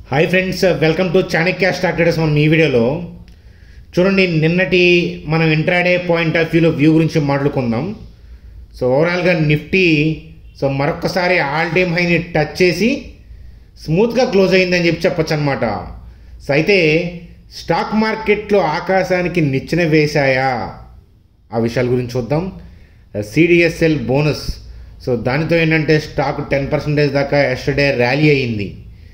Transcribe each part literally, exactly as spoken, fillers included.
Hi friends, welcome to Chanakya stock traders. మనం ఈ వీడియోలో చూడండి, నిన్నటి మనం ఇంట్రాడే పాయింట్ ఆఫ్ వ్యూలో వ్యూ గురించి మాట్లాడుకుందాం. సో ఓవరాల్గా నిఫ్టీ సో మరొకసారి ఆల్ టైమ్ హైని టచ్ చేసి స్మూత్గా క్లోజ్ అయిందని చెప్పి చెప్పచ్చు అనమాట. సో అయితే స్టాక్ మార్కెట్లో ఆకాశానికి నిచ్చెన వేశాయా, ఆ విషయాల గురించి చూద్దాం. సిడిఎస్ఎల్ బోనస్, సో దానితో ఏంటంటే స్టాక్ టెన్ పర్సెంటేజ్ దాకా ఎస్టర్డే ర్యాలీ అయ్యింది.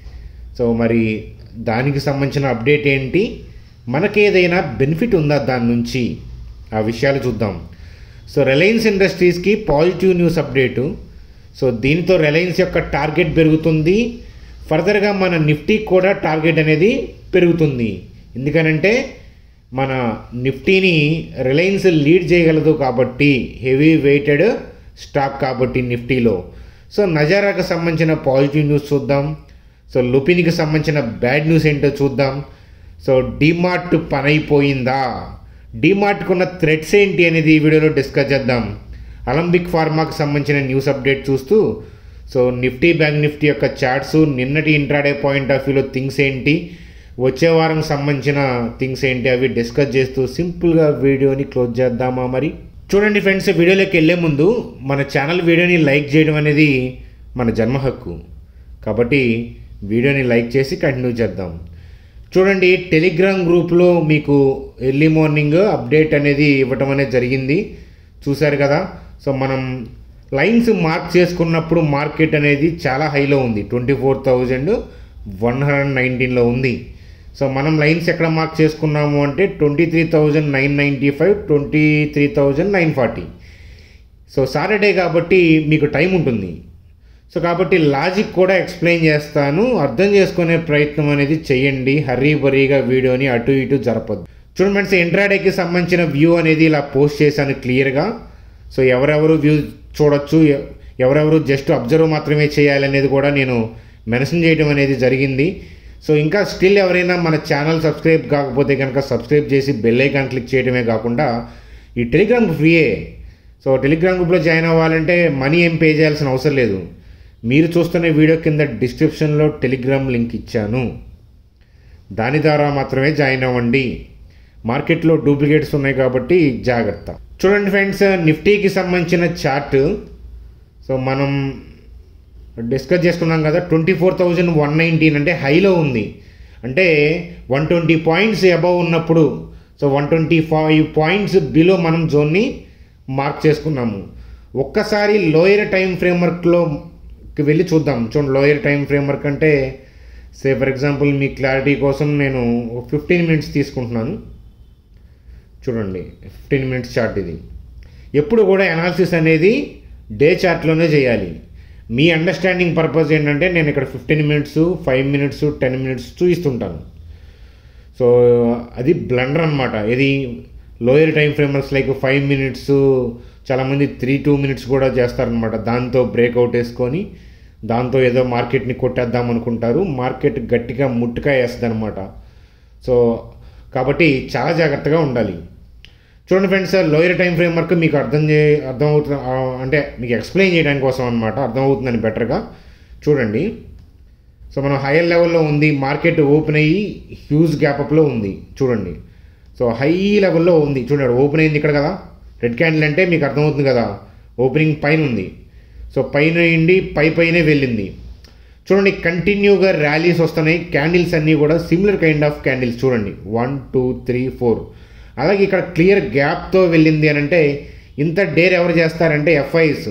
సో మరి దానికి సంబంధించిన అప్డేట్ ఏంటి, మనకేదైనా బెనిఫిట్ ఉందా దాని నుంచి, ఆ విషయాలు చూద్దాం. సో రిలయన్స్ ఇండస్ట్రీస్కి పాజిటివ్ న్యూస్ అప్డేటు. సో దీనితో రిలయన్స్ యొక్క టార్గెట్ పెరుగుతుంది, ఫర్దర్గా మన నిఫ్టీ కూడా టార్గెట్ అనేది పెరుగుతుంది. ఎందుకనంటే మన నిఫ్టీని రిలయన్స్ లీడ్ చేయగలదు కాబట్టి, హెవీ వెయిటెడ్ స్టాక్ కాబట్టి నిఫ్టీలో. సో నజారాకు సంబంధించిన పాజిటివ్ న్యూస్ చూద్దాం. సో లుపిన్కి సంబంధించిన బ్యాడ్ న్యూస్ ఏంటో చూద్దాం. సో డీమార్ట్ పని అయిపోయిందా, డీమార్ట్కు ఉన్న థ్రెడ్స్ ఏంటి అనేది ఈ వీడియోలో డిస్కస్ చేద్దాం. అలంబిక్ ఫార్మాకి సంబంధించిన న్యూస్ అప్డేట్ చూస్తూ సో నిఫ్టీ బ్యాంక్ నిఫ్టీ యొక్క చార్ట్స్, నిన్నటి ఇంట్రాడే పాయింట్ ఆఫ్ వ్యూలో థింగ్స్ ఏంటి, వచ్చే వారం సంబంధించిన థింగ్స్ ఏంటి, అవి డిస్కస్ చేస్తూ సింపుల్గా వీడియోని క్లోజ్ చేద్దామా. మరి చూడండి ఫ్రెండ్స్, వీడియోలోకి వెళ్ళే ముందు మన ఛానల్ వీడియోని లైక్ చేయడం అనేది మన జన్మ హక్కు కాబట్టి వీడియోని లైక్ చేసి కంటిన్యూ చేద్దాం. చూడండి, టెలిగ్రామ్ గ్రూప్లో మీకు ఎర్లీ మార్నింగ్ అప్డేట్ అనేది ఇవ్వటం అనేది జరిగింది, చూశారు కదా. సో మనం లైన్స్ మార్క్ చేసుకున్నప్పుడు మార్కెట్ అనేది చాలా హైలో ఉంది, twenty four thousand one hundred నైన్టీన్లో ఉంది. సో మనం లైన్స్ ఎక్కడ మార్క్ చేసుకున్నాము అంటే twenty three thousand nine ninety five twenty three thousand nine forty. So Saturday కాబట్టి మీకు టైం ఉంటుంది. సో కాబట్టి లాజిక్ కూడా ఎక్స్ప్లెయిన్ చేస్తాను, అర్థం చేసుకునే ప్రయత్నం అనేది చేయండి, హర్రీ బరీగా వీడియోని అటు ఇటు జరపద్దు. చూడండి ఫ్రెండ్స్, ఇంట్రాడేకి సంబంధించిన వ్యూ అనేది ఇలా పోస్ట్ చేశాను క్లియర్గా. సో ఎవరెవరు వ్యూ చూడొచ్చు, ఎవరెవరు జస్ట్ అబ్జర్వ్ మాత్రమే చేయాలనేది కూడా నేను మెన్షన్ చేయడం అనేది జరిగింది. సో ఇంకా స్టిల్ ఎవరైనా మన ఛానల్ సబ్స్క్రైబ్ కాకపోతే కనుక సబ్స్క్రైబ్ చేసి బెల్ ఐకాన్ క్లిక్ చేయడమే కాకుండా ఈ టెలిగ్రామ్ ఫ్రీయే. సో టెలిగ్రామ్ గ్రూప్లో జాయిన్ అవ్వాలంటే మనీ ఏం పే చేయాల్సిన అవసరం లేదు. మీరు చూస్తున్న వీడియో కింద డిస్క్రిప్షన్లో టెలిగ్రామ్ లింక్ ఇచ్చాను, దాని ద్వారా మాత్రమే జాయిన్ అవ్వండి. మార్కెట్లో డూప్లికేట్స్ ఉన్నాయి కాబట్టి జాగ్రత్త. చూడండి ఫ్రెండ్స్, నిఫ్టీకి సంబంధించిన చార్ట్ సో మనం డిస్కస్ చేసుకున్నాం కదా, twenty four thousand one nineteen అంటే హైలో ఉంది, అంటే వన్ ట్వంటీ పాయింట్స్ అబవ్ ఉన్నప్పుడు so one twenty five points below మనం జోన్ని మార్క్ చేసుకున్నాము. ఒక్కసారి లోయర్ టైం ఫ్రేమ్వర్క్లో వెళ్ళి చూద్దాం. చూడండి, లోయర్ టైం ఫ్రేమ్వర్క్ అంటే సే ఫర్ ఎగ్జాంపుల్ మీ క్లారిటీ కోసం నేను ఫిఫ్టీన్ మినిట్స్ తీసుకుంటున్నాను. చూడండి, ఫిఫ్టీన్ మినిట్స్ చార్ట్ ఇది. ఎప్పుడు కూడా అనాలిసిస్ అనేది డే చార్ట్లోనే చేయాలి. మీ అండర్స్టాండింగ్ పర్పస్ ఏంటంటే నేను ఇక్కడ fifteen minutes five minutes ten minutes చూపిస్తుంటాను. సో అది బ్లండర్ అనమాట. ఇది lower time frameworks like five minutes, చాలామంది త్రీ టూ మినిట్స్ కూడా చేస్తారనమాట. దాంతో బ్రేక్అవుట్ వేసుకొని దాంతో ఏదో మార్కెట్ని కొట్టేద్దాం అనుకుంటారు, మార్కెట్ గట్టిగా ముట్టుకాయ వేస్తుంది అనమాట. సో కాబట్టి చాలా జాగ్రత్తగా ఉండాలి. చూడండి ఫ్రెండ్స్, లోయర్ టైం ఫ్రేమ్వర్క్ మీకు అర్థం చే అర్థమవుతుంది అంటే మీకు ఎక్స్ప్లెయిన్ చేయడానికి కోసం అనమాట, అర్థమవుతుందని బెటర్గా చూడండి. సో మనం హైయర్ లెవెల్లో ఉంది, మార్కెట్ ఓపెన్ అయ్యి హ్యూజ్ గ్యాప్అప్లో ఉంది చూడండి. సో హై లెవెల్లో ఉంది చూడండి, ఓపెన్ అయింది ఇక్కడ కదా, రెడ్ క్యాండిల్ అంటే మీకు అర్థమవుతుంది కదా, ఓపెనింగ్ పైన ఉంది. సో పైన ఇండి పై పైనే వెళ్ళింది చూడండి. కంటిన్యూగా ర్యాలీస్ వస్తున్నాయి, క్యాండిల్స్ అన్నీ కూడా సిమిలర్ కైండ్ ఆఫ్ క్యాండిల్స్ చూడండి, వన్ టూ త్రీ ఫోర్. అలాగే ఇక్కడ క్లియర్ గ్యాప్తో వెళ్ళింది అని అంటే ఇంత డేర్ ఎవరు చేస్తారంటే ఎఫ్ఐఎస్.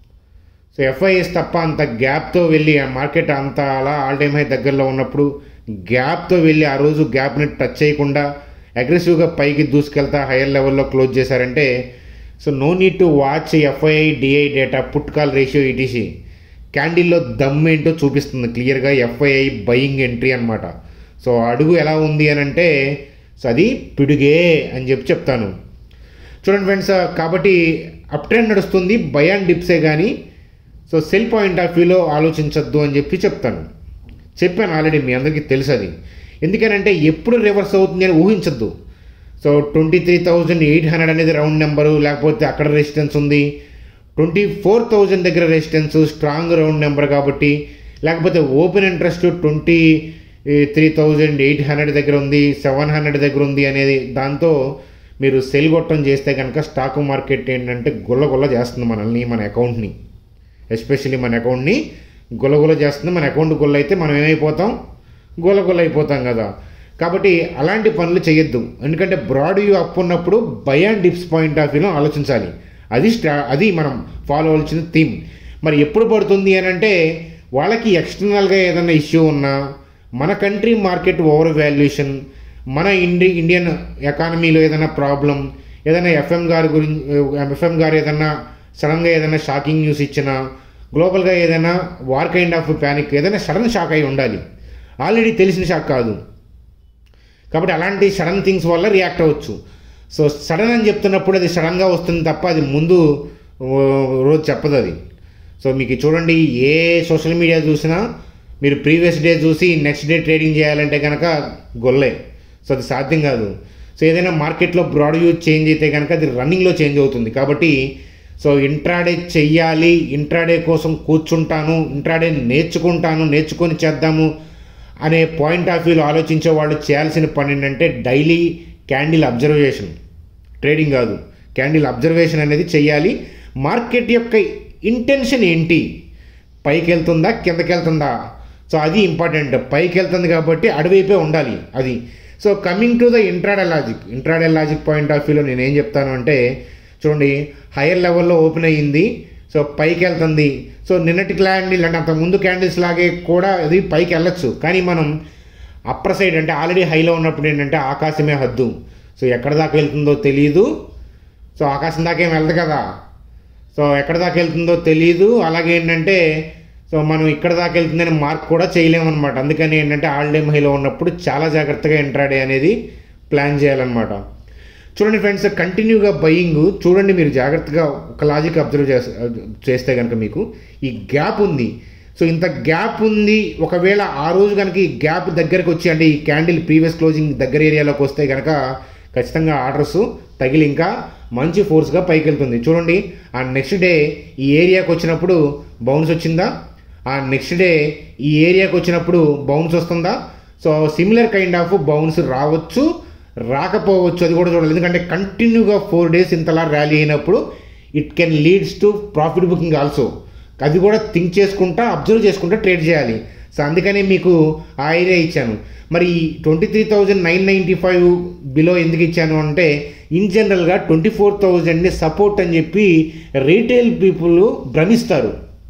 సో ఎఫ్ఐఎస్ తప్ప అంత గ్యాప్తో వెళ్ళి ఆ మార్కెట్ అంత అలా ఆల్ టైమ్ హై దగ్గరలో ఉన్నప్పుడు గ్యాప్తో వెళ్ళి ఆ రోజు గ్యాప్ని టచ్ చేయకుండా అగ్రెసివ్గా పైకి దూసుకెళ్తా హైయర్ లెవెల్లో క్లోజ్ చేశారంటే so no need to watch FII DI data, put call ratio, etc. క్యాండిల్లో దమ్ ఏంటో చూపిస్తుంది క్లియర్గా, ఎఫ్ఐఐ బయింగ్ ఎంట్రీ అనమాట. సో అడుగు ఎలా ఉంది అని అంటే సో అది పిడుగే అని చెప్పి చెప్తాను. చూడండి ఫ్రెండ్స్, కాబట్టి అప్ ట్రెండ్ నడుస్తుంది, బై అండ్ డిప్సే కానీ సో సెల్ పాయింట్ ఆఫ్ వ్యూలో ఆలోచించద్దు అని చెప్పి చెప్తాను. చెప్పాను ఆల్రెడీ, మీ అందరికీ తెలుసు అది. ఎందుకనంటే ఎప్పుడు రివర్స్ అవుతుంది అని ఊహించద్దు. So twenty three thousand eight hundred అనేది రౌండ్ నెంబరు, లేకపోతే అక్కడ రెసిస్టెన్స్ ఉంది, ట్వంటీ ఫోర్ థౌజండ్ దగ్గర రెసిస్టెన్స్ స్ట్రాంగ్ రౌండ్ నెంబర్ కాబట్టి, లేకపోతే ఓపెన్ ఇంట్రెస్ట్ ట్వంటీ ఈ త్రీ థౌజండ్ ఎయిట్ హండ్రెడ్ దగ్గర ఉంది, సెవెన్ హండ్రెడ్ దగ్గర ఉంది అనేది దాంతో మీరు సెల్ కొట్టడం చేస్తే కనుక స్టాక్ మార్కెట్ ఏంటంటే గుల్లగుల్ల చేస్తుంది మనల్ని, మన అకౌంట్ని, ఎస్పెషల్లీ మన అకౌంట్ని గుల్లగుల్ల చేస్తుంది. మన అకౌంట్ గుల్ల అయితే మనం ఏమైపోతాం, గుల్లగుల్ల అయిపోతాం కదా. కాబట్టి అలాంటి పనులు చేయొద్దు. ఎందుకంటే బ్రాడ్ వ్యూ అప్ ఉన్నప్పుడు buy and dips point of వ్యూలో ఆలోచించాలి. అది స్ట్రా అది మనం ఫాలో అవ్వాల్సిన థీమ్. మరి ఎప్పుడు పడుతుంది అని అంటే వాళ్ళకి ఎక్స్టర్నల్గా ఏదైనా ఇష్యూ ఉన్నా, మన కంట్రీ మార్కెట్ ఓవర్ వాల్యుయేషన్, మన ఇండి ఇండియన్ ఎకానమీలో ఏదైనా ప్రాబ్లం, ఏదైనా ఎఫ్ఎం గారి గురించి ఎఫ్ఎం గారు ఏదైనా సడన్గా ఏదైనా షాకింగ్ న్యూస్ ఇచ్చినా, గ్లోబల్గా ఏదైనా వార్ కైండ్ ఆఫ్ ప్యానిక్, ఏదైనా సడన్ షాక్ అయి ఉండాలి, ఆల్రెడీ తెలిసిన షాక్ కాదు. కాబట్టి అలాంటి సడన్ థింగ్స్ వల్ల రియాక్ట్ అవ్వచ్చు. సో సడన్ అని చెప్తున్నప్పుడు అది సడన్గా వస్తుంది తప్ప అది ముందు రోజు చెప్పదు అది. సో మీకు చూడండి, ఏ సోషల్ మీడియా చూసినా మీరు ప్రీవియస్ డే చూసి నెక్స్ట్ డే ట్రేడింగ్ చేయాలంటే కనుక గొల్లే. సో అది సాధ్యం కాదు. సో ఏదైనా మార్కెట్లో బ్రాడ్ వ్యూ చేంజ్ అయితే కనుక అది రన్నింగ్లో చేంజ్ అవుతుంది. కాబట్టి సో ఇంట్రాడే చెయ్యాలి, ఇంట్రాడే కోసం కూర్చుంటాను, ఇంట్రాడే నేర్చుకుంటాను, నేర్చుకొని చేద్దాము అనే పాయింట్ ఆఫ్ వ్యూలో ఆలోచించే వాళ్ళు చేయాల్సిన పని ఏంటంటే డైలీ క్యాండిల్ అబ్జర్వేషన్, ట్రేడింగ్ కాదు, క్యాండిల్ అబ్జర్వేషన్ అనేది చెయ్యాలి. మార్కెట్ యొక్క ఇంటెన్షన్ ఏంటి, పైకి వెళ్తుందా కిందకి వెళ్తుందా, సో అది ఇంపార్టెంట్. పైకి వెళ్తుంది కాబట్టి అటువైపే ఉండాలి అది. So coming to the intraday logic, intraday logic point of వ్యూలో నేను ఏం చెప్తాను అంటే చూడండి, హైయర్ లెవెల్లో ఓపెన్ అయ్యింది, సో పైకి వెళ్తుంది. సో నిన్నటి క్యాండిల్ అంటే అంత ముందు క్యాండిల్స్ లాగే కూడా అది పైకి వెళ్ళచ్చు. కానీ మనం అప్పర్ సైడ్ అంటే ఆల్రెడీ హైలో ఉన్నప్పుడు ఏంటంటే ఆకాశమే హద్దు. సో ఎక్కడ దాకా వెళ్తుందో తెలియదు, సో ఆకాశం దాకా ఏం వెళ్దు కదా, సో ఎక్కడ దాకా వెళ్తుందో తెలియదు. అలాగే ఏంటంటే సో మనం ఇక్కడ దాకా వెళ్తుందని మార్క్ కూడా చేయలేమన్నమాట. అందుకని ఏంటంటే ఆల్ టైమ్ హైలో ఉన్నప్పుడు చాలా జాగ్రత్తగా ఇంట్రాడే అనేది ప్లాన్ చేయాలన్నమాట. చూడండి ఫ్రెండ్స్, కంటిన్యూగా బయింగ్ చూడండి, మీరు జాగ్రత్తగా ఒక లాజిక్ అబ్జర్వ్ చేస్తే కనుక మీకు ఈ గ్యాప్ ఉంది. సో ఇంత గ్యాప్ ఉంది, ఒకవేళ ఆ రోజు కనుక ఈ గ్యాప్ దగ్గరకు వచ్చి అంటే ఈ క్యాండిల్ ప్రీవియస్ క్లోజింగ్ దగ్గర ఏరియాలోకి వస్తే కనుక ఖచ్చితంగా ఆర్డర్స్ తగిలి ఇంకా మంచి ఫోర్స్గా పైకి వెళ్తుంది. చూడండి, ఆ నెక్స్ట్ డే ఈ ఏరియాకి వచ్చినప్పుడు బౌన్స్ వచ్చిందా, ఆ నెక్స్ట్ డే ఈ ఏరియాకి వచ్చినప్పుడు బౌన్స్ వస్తుందా. So similar kind of bounce రావచ్చు, రాకపోవచ్చు, అది కూడా చూడాలి. ఎందుకంటే కంటిన్యూగా ఫోర్ డేస్ ఇంతలా ర్యాలీ అయినప్పుడు it can leads to profit booking also. అది కూడా థింక్ చేసుకుంటా, అబ్జర్వ్ చేసుకుంటా ట్రేడ్ చేయాలి. సో అందుకనే మీకు ఆ ఐడియా ఇచ్చాను. మరి twenty three thousand nine ninety five below ఎందుకు ఇచ్చాను అంటే ఇన్ జనరల్గా ట్వంటీ ఫోర్ థౌజండ్ని సపోర్ట్ అని చెప్పి రీటైల్ పీపుల్ భ్రమిస్తారు.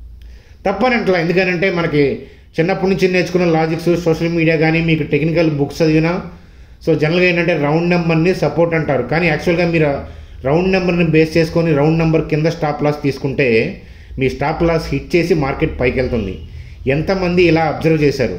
తప్పనంటలా, ఎందుకనంటే మనకి చిన్నప్పటి నుంచి నేర్చుకున్న లాజిక్స్, సోషల్ మీడియా కానీ మీకు టెక్నికల్ బుక్స్ చదివినా సో జనరల్గా ఏంటంటే రౌండ్ నెంబర్ని సపోర్ట్ అంటారు. కానీ యాక్చువల్గా మీరు రౌండ్ నెంబర్ని బేస్ చేసుకొని రౌండ్ నెంబర్ కింద స్టాప్ లాస్ తీసుకుంటే మీ స్టాప్ లాస్ హిట్ చేసి మార్కెట్ పైకి వెళ్తుంది. ఎంతమంది ఇలా అబ్జర్వ్ చేశారు?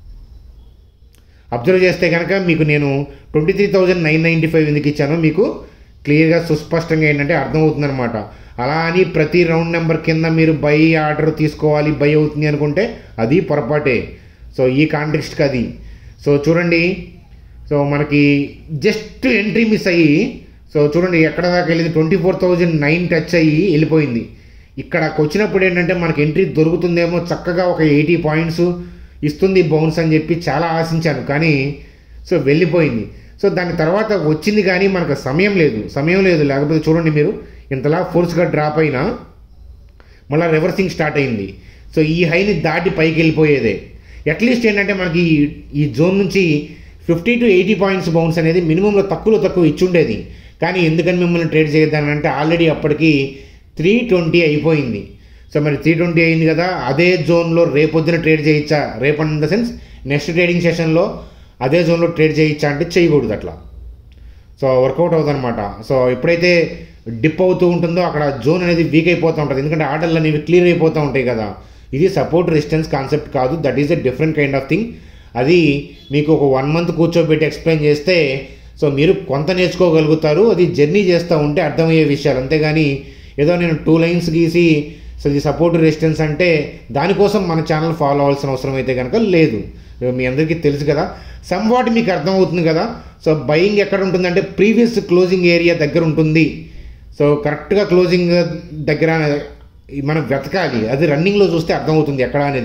అబ్జర్వ్ చేస్తే కనుక మీకు నేను twenty three thousand nine ninety five ఎందుకు ఇచ్చానో మీకు క్లియర్గా సుస్పష్టంగా ఏంటంటే అర్థమవుతుందన్నమాట. అలా అని ప్రతి రౌండ్ నెంబర్ కింద మీరు బై ఆర్డర్ తీసుకోవాలి, బై అవుతుంది అనుకుంటే అది పొరపాటే. సో ఈ కాంటెక్స్ట్కి అది. సో చూడండి, సో మనకి జస్ట్ ఎంట్రీ మిస్ అయ్యి సో చూడండి ఎక్కడ దాకా వెళ్ళింది, twenty four thousand nine touch అయ్యి వెళ్ళిపోయింది. ఇక్కడకు వచ్చినప్పుడు ఏంటంటే మనకి ఎంట్రీ దొరుకుతుందేమో, చక్కగా ఒక ఎయిటీ పాయింట్స్ ఇస్తుంది బౌన్స్ అని చెప్పి చాలా ఆశించాను, కానీ సో వెళ్ళిపోయింది. సో దాని తర్వాత వచ్చింది కానీ మనకు సమయం లేదు, సమయం లేదు లేకపోతే చూడండి మీరు ఇంతలా ఫోర్స్గా డ్రాప్ అయినా మళ్ళీ రివర్సింగ్ స్టార్ట్ అయింది. సో ఈ హైని దాటి పైకి వెళ్ళిపోయేదే. అట్లీస్ట్ ఏంటంటే మనకి ఈ జోన్ నుంచి fifty to eighty points bounce అనేది మినిమంలో తక్కువలో తక్కువ ఇచ్చుండేది. కానీ ఎందుకని మిమ్మల్ని ట్రేడ్ చేయొద్దానంటే ఆల్రెడీ అప్పటికి త్రీ ట్వంటీ అయిపోయింది. సో మరి త్రీ ట్వంటీ అయింది కదా, అదే జోన్లో రేపొద్దున ట్రేడ్ చేయొచ్చా, రేపు in the sense next trading సెషన్లో అదే జోన్లో ట్రేడ్ చేయొచ్చా అంటే చేయకూడదు అట్లా. సో వర్కౌట్ అవుతుంది అనమాట. సో ఎప్పుడైతే డిప్ అవుతూ ఉంటుందో అక్కడ జోన్ అనేది వీక్ అయిపోతూ ఉంటుంది, ఎందుకంటే ఆర్డర్లు అనేవి క్లియర్ అయిపోతూ ఉంటాయి కదా. ఇది సపోర్ట్ రెసిస్టెన్స్ కాన్సెప్ట్ కాదు, that is a different kind of thing. అది మీకు ఒక వన్ మంత్ కూర్చోబెట్టి ఎక్స్ప్లెయిన్ చేస్తే సో మీరు కొంత నేర్చుకోగలుగుతారు. అది జర్నీ చేస్తూ ఉంటే అర్థమయ్యే విషయాలు, అంతేగాని ఏదో నేను టూ లైన్స్ గీసి సో ఇది సపోర్ట్ రెసిస్టెన్స్ అంటే దానికోసం మన ఛానల్ ఫాలో అవ్వాల్సిన అవసరం అయితే కనుక లేదు. మీ అందరికీ తెలుసు కదా, సమ్ వాట్ మీకు అర్థమవుతుంది కదా. సో బయింగ్ ఎక్కడ ఉంటుందంటే ప్రీవియస్ క్లోజింగ్ ఏరియా దగ్గర ఉంటుంది. సో కరెక్ట్గా క్లోజింగ్ దగ్గర మనం వెతకాలి, అది రన్నింగ్లో చూస్తే అర్థమవుతుంది ఎక్కడ అనేది.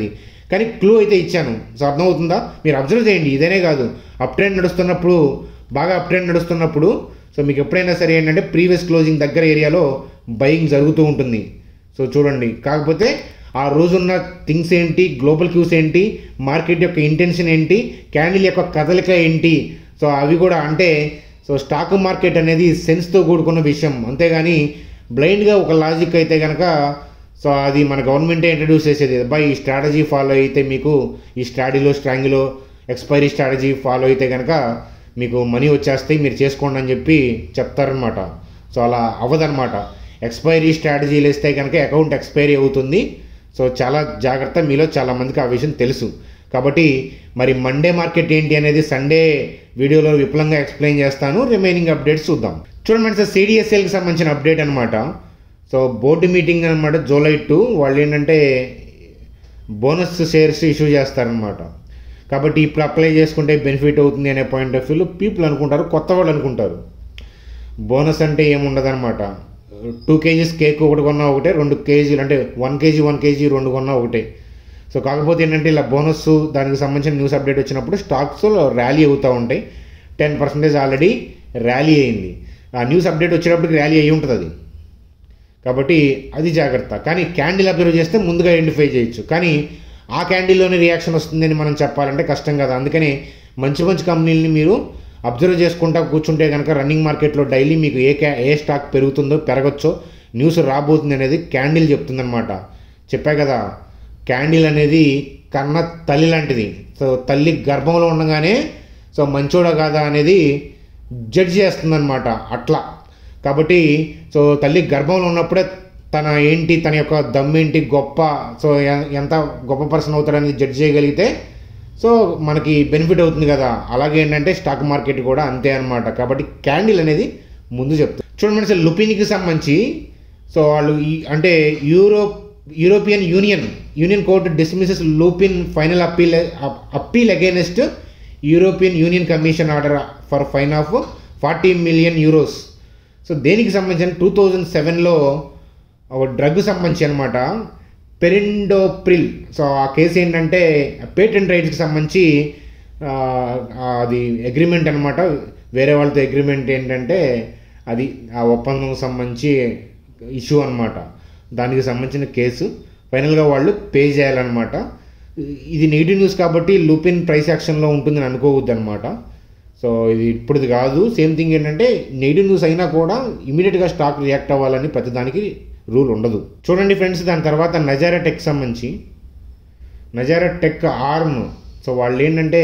కానీ క్లూ అయితే ఇచ్చాను. సో అర్థమవుతుందా? మీరు అబ్జర్వ్ చేయండి. ఇదేనే కాదు, అప్ ట్రెండ్ నడుస్తున్నప్పుడు, బాగా అప్ ట్రెండ్ నడుస్తున్నప్పుడు సో మీకు ఎప్పుడైనా సరే ఏంటంటే ప్రీవియస్ క్లోజింగ్ దగ్గర ఏరియాలో బయింగ్ జరుగుతూ ఉంటుంది. సో చూడండి, కాకపోతే ఆ రోజున్న థింగ్స్ ఏంటి, గ్లోబల్ క్యూస్ ఏంటి, మార్కెట్ యొక్క ఇంటెన్షన్ ఏంటి, క్యాండిల్ యొక్క కదలిక ఏంటి, సో అవి కూడా అంటే సో స్టాక్ మార్కెట్ అనేది సెన్స్తో కూడుకున్న విషయం, అంతేగాని బ్లైండ్గా ఒక లాజిక్ అయితే కనుక సో అది మన గవర్నమెంటే ఇంట్రడ్యూస్ చేసేది. బై ఈ స్ట్రాటజీ ఫాలో అయితే మీకు ఈ స్ట్రాటజీలో స్ట్రాంగిలో ఎక్స్పైరీ స్ట్రాటజీ ఫాలో అయితే కనుక మీకు మనీ వచ్చేస్తాయి, మీరు చేసుకోండి అని చెప్పి చెప్తారనమాట. సో అలా అవ్వదనమాట. ఎక్స్పైరీ స్ట్రాటజీలు వేస్తే కనుక అకౌంట్ ఎక్స్పైరీ అవుతుంది. సో చాలా జాగ్రత్త, మీలో చాలామందికి ఆ విషయం తెలుసు. కాబట్టి మరి మండే మార్కెట్ ఏంటి అనేది సండే వీడియోలో విపులంగా ఎక్స్ప్లెయిన్ చేస్తాను. రిమైనింగ్ అప్డేట్స్ చూద్దాం. చూడండి సార్, సిడిఎస్ఎల్కి సంబంధించిన అప్డేట్ అనమాట. సో బోర్డు మీటింగ్ అనమాట, జూలై టూ. వాళ్ళు ఏంటంటే బోనస్ షేర్స్ ఇష్యూ చేస్తారనమాట. కాబట్టి ఇప్పుడు అప్లై చేసుకుంటే బెనిఫిట్ అవుతుంది అనే పాయింట్ ఆఫ్ వ్యూలో పీపుల్ అనుకుంటారు, కొత్త వాళ్ళు అనుకుంటారు. బోనస్ అంటే ఏముండదు అనమాట. టూ కేజీస్ కేక్ ఒకటి కొన్నా ఒకటే, రెండు కేజీలు అంటే వన్ కేజీ వన్ కేజీ రెండు కొన్నా ఒకటే. సో కాకపోతే ఏంటంటే ఇలా బోనస్ దానికి సంబంధించిన న్యూస్ అప్డేట్ వచ్చినప్పుడు స్టాక్స్ ర్యాలీ అవుతూ ఉంటాయి. టెన్ పర్సెంటేజ్ ఆల్రెడీ ర్యాలీ అయింది. ఆ న్యూస్ అప్డేట్ వచ్చేటప్పటికి ర్యాలీ అయ్యి ఉంటుంది అది. కాబట్టి అది జాగ్రత్త. కానీ క్యాండిల్ అబ్జర్వ్ చేస్తే ముందుగా ఐడెంటిఫై చేయొచ్చు. కానీ ఆ క్యాండిల్లోనే రియాక్షన్ వస్తుందని మనం చెప్పాలంటే కష్టం కదా. అందుకని మంచి మంచి కంపెనీలని మీరు అబ్జర్వ్ చేసుకుంటా కూర్చుంటే కనుక రన్నింగ్ మార్కెట్లో డైలీ మీకు ఏ క్యా ఏ స్టాక్ పెరుగుతుందో పెరగచ్చో న్యూస్ రాబోతుంది అనేది క్యాండిల్ చెప్తుందనమాట. చెప్పా కదా, క్యాండిల్ అనేది కన్న తల్లి లాంటిది. సో తల్లి గర్భంలో ఉండగానే సో మంచోడా కాదా అనేది జడ్జ్ చేస్తుందన్నమాట అట్లా. కాబట్టి సో తల్లి గర్భంలో ఉన్నప్పుడే తన ఏంటి, తన యొక్క దమ్మేంటి, గొప్ప సో ఎంత గొప్ప పర్సన్ అవుతాడనేది జడ్జ్ చేయగలిగితే సో మనకి బెనిఫిట్ అవుతుంది కదా. అలాగే ఏంటంటే స్టాక్ మార్కెట్ కూడా అంతే అనమాట. కాబట్టి క్యాండిల్ అనేది ముందు చెప్తారు. చూడండి సార్, లుపిన్కి సంబంధించి సో వాళ్ళు ఈ అంటే Europe European Union union court dismisses Lupin final appeal appeal against European Union Commission order for fine of forty million euros. So దేనికి సంబంధించిన టూ థౌజండ్ సెవెన్లో ఒక డ్రగ్ సంబంధించి అనమాట, పెరిండోప్రిల్. సో ఆ కేసు ఏంటంటే పేటెంట్ రైట్స్కి సంబంధించి అది అగ్రిమెంట్ అనమాట. వేరే వాళ్ళతో అగ్రిమెంట్ ఏంటంటే అది ఆ ఒప్పందం సంబంధించి ఇష్యూ అనమాట. దానికి సంబంధించిన కేసు ఫైనల్గా వాళ్ళు పే చేయాలన్నమాట. ఇది నెగిటివ్ న్యూస్ కాబట్టి లూపిన్ ప్రైస్ యాక్షన్లో ఉంటుందని అనుకోవద్దు అనమాట. సో ఇది ఇప్పుడుది కాదు. సేమ్ థింగ్ ఏంటంటే నెగిటివ్ న్యూస్ అయినా కూడా ఇమీడియట్గా స్టాక్ రియాక్ట్ అవ్వాలని ప్రతిదానికి రూల్ ఉండదు. చూడండి ఫ్రెండ్స్, దాని తర్వాత నజారా టెక్ సంబంధించి నజారా టెక్ ఆర్మ్. సో వాళ్ళు ఏంటంటే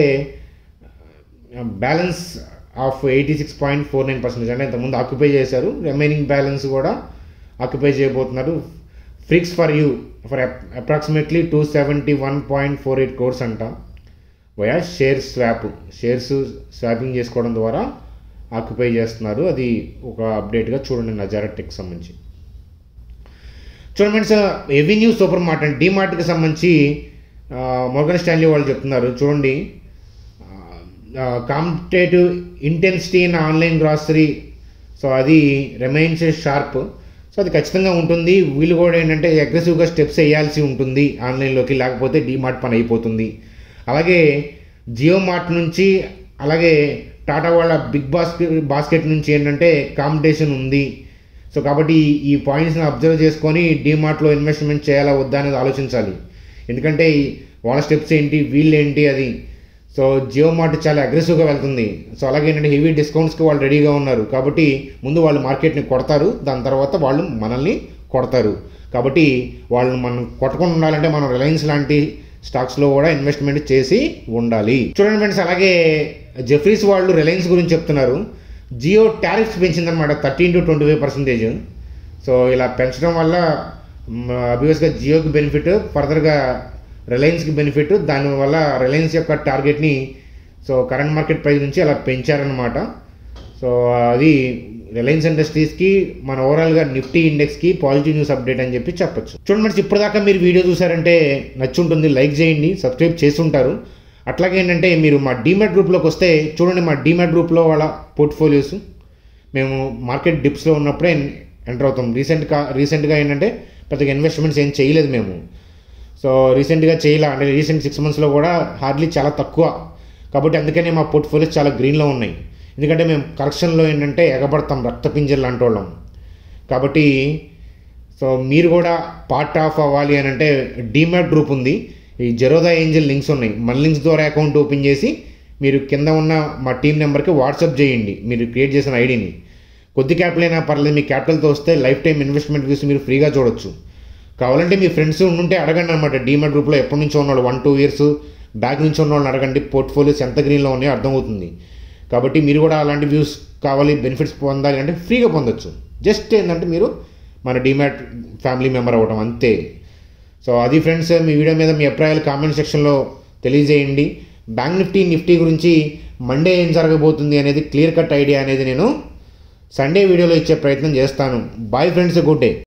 balance of eighty six point four nine percentage అంటే ఇంతకుముందు ఆక్యుపై చేశారు. రిమైనింగ్ బ్యాలెన్స్ కూడా ఆక్యుపై చేయబోతున్నారు. ఫ్రిక్స్ for you for approximately two seventy one point four eight crores అంట via share swap. Shares swapping చేసుకోవడం ద్వారా ఆక్యుపై చేస్తున్నారు. అది ఒక అప్డేట్గా చూడండి నజారా టెక్ సంబంధించి. చూడండి sir, Avenue Super Mart and డీమార్ట్కి సంబంధించి మోర్గన్ స్టాన్లీ వాళ్ళు చెప్తున్నారు. చూడండి, competitive intensity in online grocery so అది రిమైన్స్ షార్ప్. సో అది ఖచ్చితంగా ఉంటుంది. వీళ్ళు కూడా ఏంటంటే అగ్రెసివ్గా స్టెప్స్ వేయాల్సి ఉంటుంది ఆన్లైన్లోకి, లేకపోతే డీమార్ట్ పని అయిపోతుంది. అలాగే జియో మార్ట్ నుంచి అలాగే టాటా వాళ్ళ బిగ్ బాస్కెట్ బాస్కెట్ నుంచి ఏంటంటే కాంపిటీషన్ ఉంది. సో కాబట్టి ఈ పాయింట్స్ని అబ్జర్వ్ చేసుకొని డీమార్ట్లో ఇన్వెస్ట్మెంట్ చేయాలా వద్దా అనేది ఆలోచించాలి. ఎందుకంటే వాళ్ళ స్టెప్స్ ఏంటి, వీళ్ళు ఏంటి అది. సో జియో మార్ట్ చాలా అగ్రెసివ్గా వెళ్తుంది. సో అలాగే ఏంటంటే హెవీ డిస్కౌంట్స్కి వాళ్ళు రెడీగా ఉన్నారు. కాబట్టి ముందు వాళ్ళు మార్కెట్ని కొడతారు, దాని తర్వాత వాళ్ళు మనల్ని కొడతారు. కాబట్టి వాళ్ళు మనం కొట్టకుండా ఉండాలంటే మనం రిలయన్స్ లాంటి స్టాక్స్లో కూడా ఇన్వెస్ట్మెంట్ చేసి ఉండాలి. చూడండి ఫ్రెండ్స్, అలాగే జెఫ్రీస్ వాళ్ళు రిలయన్స్ గురించి చెప్తున్నారు. జియో టారిఫ్స్ పెంచిందనమాట thirteen to twenty five percentage. So ఇలా పెంచడం వల్ల అబ్వియస్గా జియోకి బెనిఫిట్, ఫర్దర్గా రిలయన్స్కి బెనిఫిట్. దానివల్ల రిలయన్స్ యొక్క టార్గెట్ని సో కరెంట్ మార్కెట్ ప్రైస్ నుంచి అలా పెంచారనమాట. సో అది రిలయన్స్ ఇండస్ట్రీస్కి మన ఓవరాల్గా నిఫ్టీ ఇండెక్స్కి పాజిటివ్ న్యూస్ అప్డేట్ అని చెప్పి చెప్పొచ్చు. చూడండి ఫ్రెండ్స్, ఇప్పటిదాకా మీరు వీడియో చూసారంటే నచ్చుంటుంది, లైక్ చేయండి, సబ్స్క్రైబ్ చేస్తుంటారు. అట్లాగే ఏంటంటే మీరు మా డీమ్యాట్ గ్రూప్లోకి వస్తే చూడండి, మా డీమ్యాట్ గ్రూప్లో వాళ్ళ పోర్ట్ఫోలియోస్ మేము మార్కెట్ డిప్స్లో ఉన్నప్పుడే ఎంటర్ అవుతాం. రీసెంట్గా రీసెంట్గా ఏంటంటే పెద్దగా ఇన్వెస్ట్మెంట్స్ ఏం చేయలేదు మేము. సో రీసెంట్గా చేయాల అంటే రీసెంట్ సిక్స్ మంత్స్లో కూడా హార్డ్లీ చాలా తక్కువ. కాబట్టి అందుకనే మా పోర్ట్ఫోలియోస్ చాలా గ్రీన్లో ఉన్నాయి. ఎందుకంటే మేము కరెక్షన్లో ఏంటంటే ఎగబడతాం, రక్తపింజలు లాంటి వాళ్ళం. కాబట్టి సో మీరు కూడా పార్ట్ ఆఫ్ అవ్వాలి అని అంటే డీమ్యాట్ గ్రూప్ ఉంది, ఈ జెరోదా ఏంజల్ లింక్స్ ఉన్నాయి. మన లింక్స్ ద్వారా అకౌంట్ ఓపెన్ చేసి మీరు కింద ఉన్న మా టీం నెంబర్కి వాట్సాప్ చేయండి మీరు క్రియేట్ చేసిన ఐడిని. కొద్ది క్యాపిటల్ అయినా పర్లేదు, మీ క్యాపిటల్తో వస్తే లైఫ్ టైం ఇన్వెస్ట్మెంట్ వ్యూస్ మీరు ఫ్రీగా చూడొచ్చు. కావాలంటే మీ ఫ్రెండ్స్ ఉంటే అడగండి అనమాట. డీమ్యాట్ గ్రూప్లో ఎప్పటి నుంచో ఉన్నవాళ్ళు, వన్ టూ ఇయర్స్ బ్యాక్ నుంచి ఉన్న వాళ్ళని అడగండి, పోర్ట్ఫోలియోస్ ఎంత గ్రీన్లో ఉన్నాయో అర్థమవుతుంది. కాబట్టి మీరు కూడా అలాంటి వ్యూస్ కావాలి, బెనిఫిట్స్ పొందాలి అంటే ఫ్రీగా పొందొచ్చు. జస్ట్ ఏంటంటే మీరు మన డీమ్యాట్ ఫ్యామిలీ మెంబర్ అవ్వడం అంతే. సో అది ఫ్రెండ్స్, మీ వీడియో మీద మీ అభిప్రాయాలు కామెంట్ సెక్షన్లో తెలియజేయండి. బ్యాంక్ నిఫ్టీ నిఫ్టీ గురించి మండే ఏం జరగబోతుంది అనేది క్లియర్ కట్ ఐడియా అనేది నేను సండే వీడియోలో ఇచ్చే ప్రయత్నం చేస్తాను. Bye friends, good day.